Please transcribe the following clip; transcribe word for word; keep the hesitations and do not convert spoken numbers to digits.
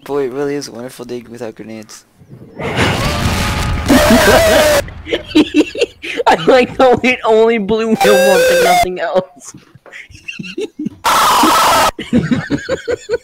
Boy, it really is a wonderful day without grenades. I like how it only blew him up and nothing else.